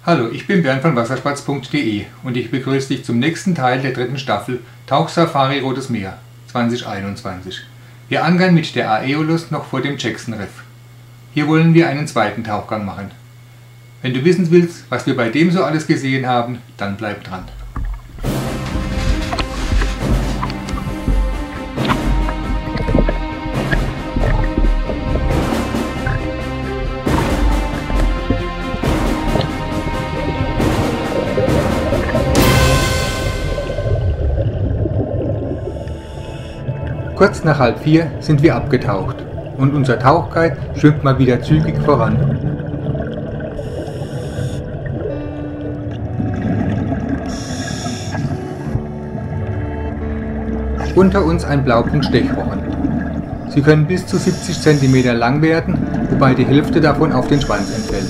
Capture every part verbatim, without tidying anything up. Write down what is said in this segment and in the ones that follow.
Hallo, ich bin Bernd von wasserspatz punkt de und ich begrüße dich zum nächsten Teil der dritten Staffel Tauchsafari Rotes Meer zwanzig einundzwanzig. Wir ankern mit der Aeolus noch vor dem Jackson Riff. Hier wollen wir einen zweiten Tauchgang machen. Wenn du wissen willst, was wir bei dem so alles gesehen haben, dann bleib dran. Kurz nach halb vier sind wir abgetaucht und unser Tauchguide schwimmt mal wieder zügig voran. Unter uns ein Blaupunkt-Stechrochen. Sie können bis zu siebzig Zentimeter lang werden, wobei die Hälfte davon auf den Schwanz entfällt.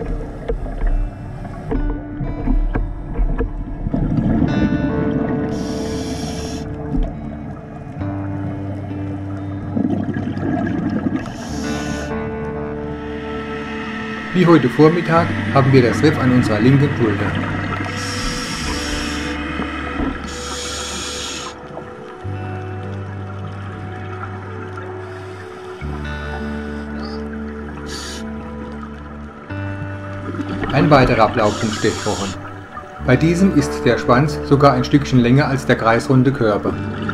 Wie heute Vormittag haben wir das Riff an unserer linken Schulter. Ein weiterer Blaupunkt-Stechrochen. Bei diesem ist der Schwanz sogar ein Stückchen länger als der kreisrunde Körper.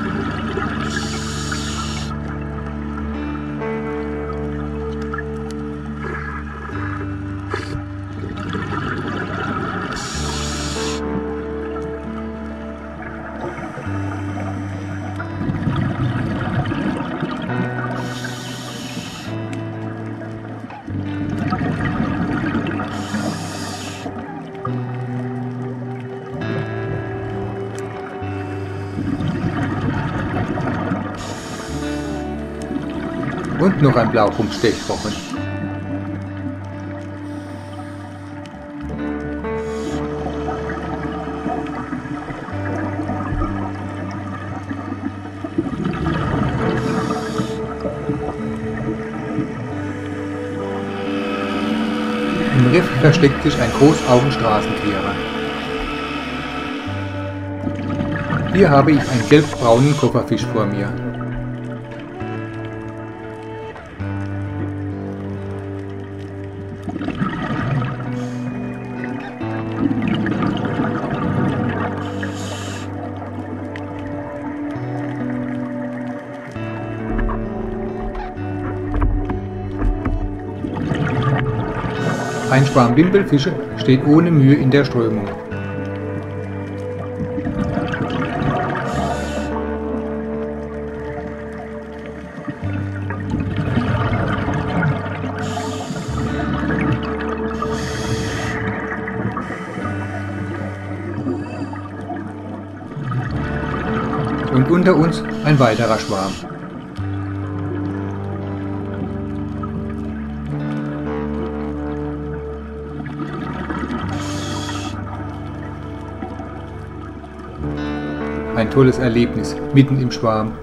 Und noch ein Blaupunkt-Stechrochen. Im Riff versteckt sich ein Großaugenstraßenkehrer. Hier habe ich einen gelbbraunen Kofferfisch vor mir. Ein Schwarm Wimpelfische steht ohne Mühe in der Strömung. Und unter uns ein weiterer Schwarm. Ein tolles Erlebnis, mitten im Schwarm.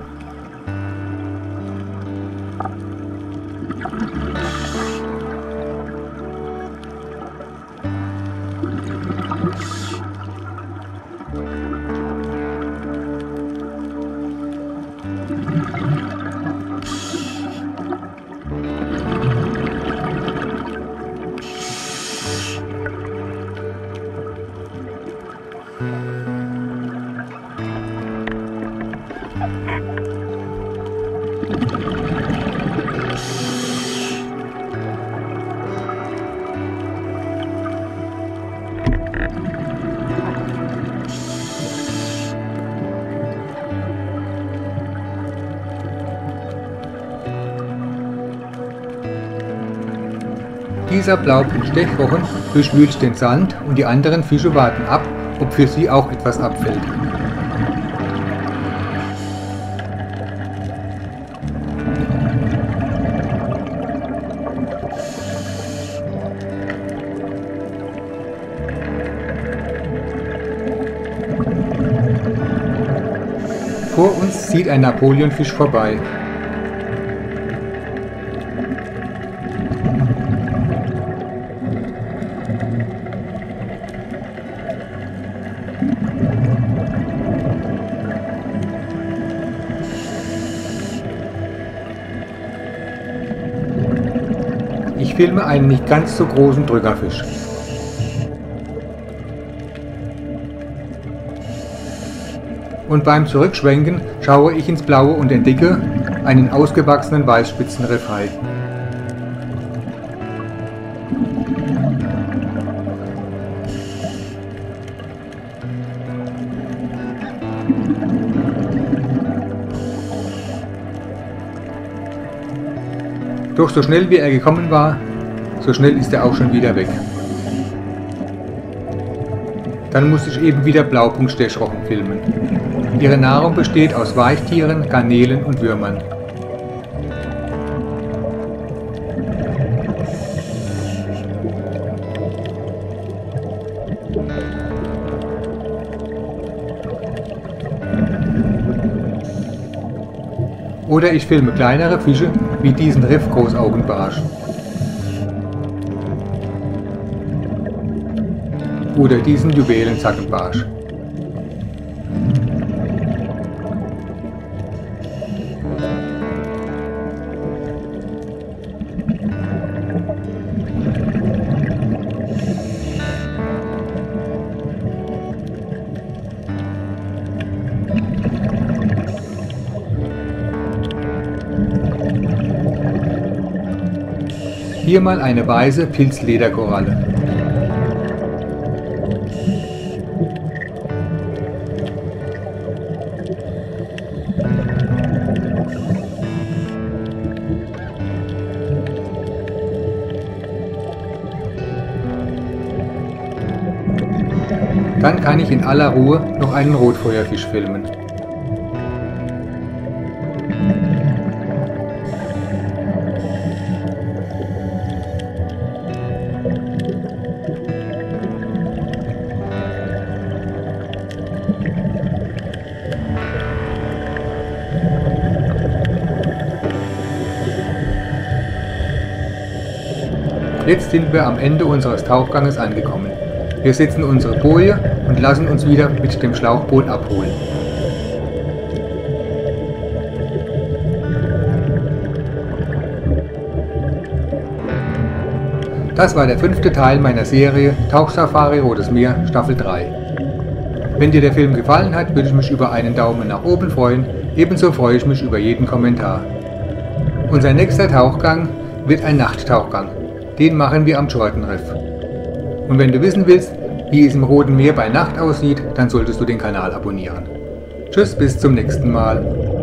Dieser Blaupunkt-Stechrochen durchwühlt den Sand und die anderen Fische warten ab, ob für sie auch etwas abfällt. Vor uns zieht ein Napoleonfisch vorbei. filme einen nicht ganz so großen Drückerfisch. Und beim Zurückschwenken schaue ich ins Blaue und entdecke einen ausgewachsenen Weißspitzenriffhai. Doch so schnell wie er gekommen war, so schnell ist er auch schon wieder weg. Dann musste ich eben wieder Blaupunkt-Stechrochen filmen. Ihre Nahrung besteht aus Weichtieren, Garnelen und Würmern. Oder ich filme kleinere Fische wie diesen Riff-Großaugenbarsch. Oder diesen Juwelenzackenbarsch. Hier mal eine weiße Pilzlederkoralle. Dann kann ich in aller Ruhe noch einen Rotfeuerfisch filmen. Jetzt sind wir am Ende unseres Tauchganges angekommen. Wir setzen unsere Boje und lassen uns wieder mit dem Schlauchboot abholen. Das war der fünfte Teil meiner Serie Tauchsafari Rotes Meer Staffel drei. Wenn dir der Film gefallen hat, würde ich mich über einen Daumen nach oben freuen, ebenso freue ich mich über jeden Kommentar. Unser nächster Tauchgang wird ein Nachttauchgang. Den machen wir am Jordan Riff. Und wenn du wissen willst, wie es im Roten Meer bei Nacht aussieht, dann solltest du den Kanal abonnieren. Tschüss, bis zum nächsten Mal.